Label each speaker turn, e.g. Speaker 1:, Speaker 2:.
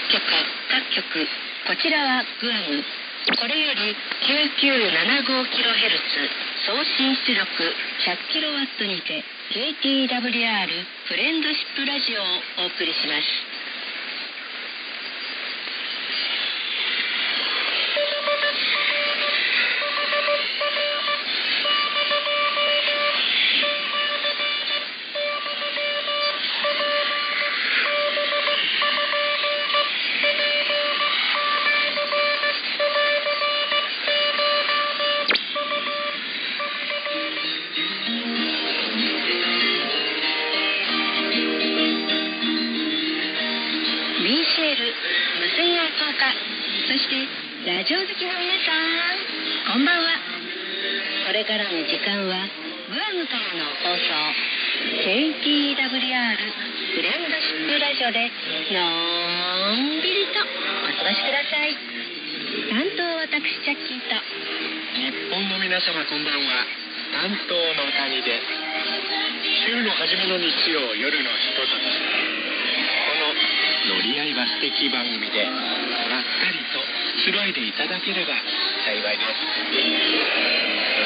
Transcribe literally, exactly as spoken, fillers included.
Speaker 1: 局各局、こちらはグアム。これより きゅうきゅうななごキロヘルツ 送信出力 ひゃくキロワット にて ジェイティーダブリューアール フレンドシップラジオをお送りします。ミシェル無線愛好家、そしてラジオ好きの皆さん、こんばんは。これからの時間はグアムからの放送 ジェイティーダブリューアール フレンドシップラジオでのんびりとお過ごしください。担当私チャッキーと、
Speaker 2: 日本の皆様こんばんは、担当の谷です。週の初めの日曜夜のひととき、乗り合いは素敵番組でまったりとくつろいでいただければ幸いです。